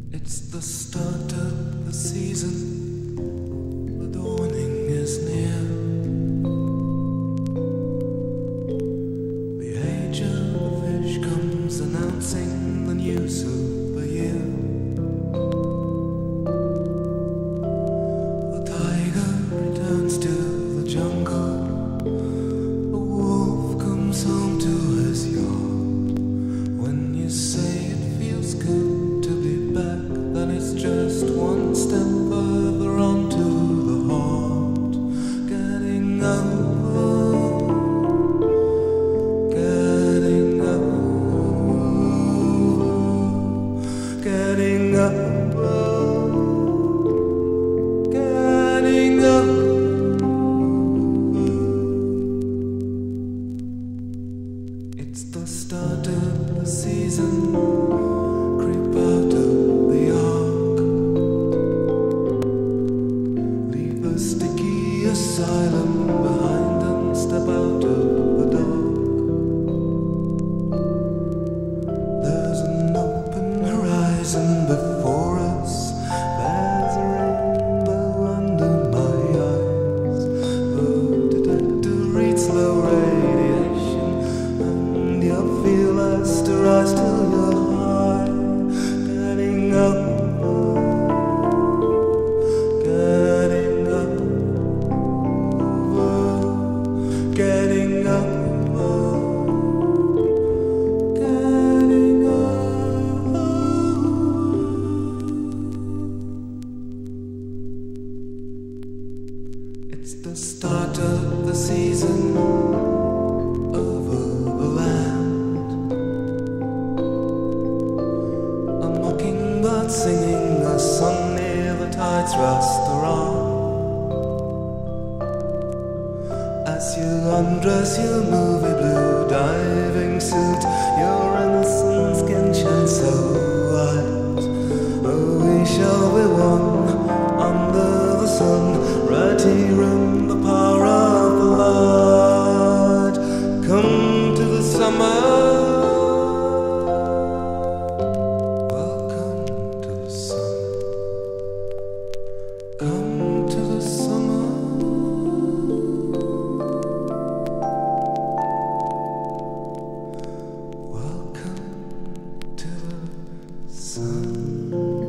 It's the start of the season, the dawning is near. The age of the fish comes announcing the new super year. The tiger returns to the jungle, the wolf comes home to his yard. When you say it feels good to be back, then it's just one step further onto the heart. Getting over, getting over, getting over, getting over. It's the start of the season. Creep out of the ark, leave a sticky asylum behind and step out of the dark. There's an open horizon before us, there's a rainbow under my eyes. The detector reads low radiation, and you feel as to rise till you're high. Getting up, getting up, getting up, getting up. It's the start of the season over the land. A mockingbird singing a song near the Tides restaurant. As you undress your movie blue diving suit, your innocent skin shines so white. Oh, we shall be one under the sun, right here in the power of the light. Come to the summer. Welcome to the sun. Come to the summer. Welcome to the sun.